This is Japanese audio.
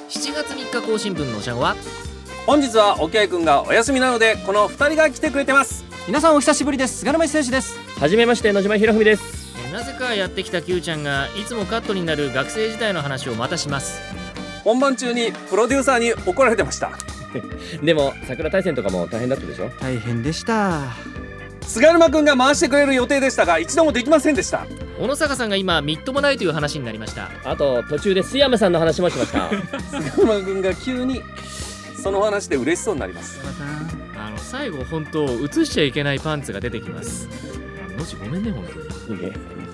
7月3日更新分のおしゃごは、 本日は沖合くんがお休みなのでこの2人が来てくれてます。 皆さんお久しぶりです。菅沼選手です。 はじめまして、野島ひろふみです。 なぜかやってきた Q ちゃんがいつもカットになる学生時代の話をまたします。 本番中にプロデューサーに怒られてました。 でも桜大戦とかも大変だったでしょ。 大変でした。 菅沼くんが回してくれる予定でしたが一度もできませんでした。 小野坂さんが今みっともないという話になりました。 あと途中で須山さんの話もしました。 菅沼くんが急にその話で嬉しそうになります。 最後本当映しちゃいけないパンツが出てきます。もしごめんね本当に。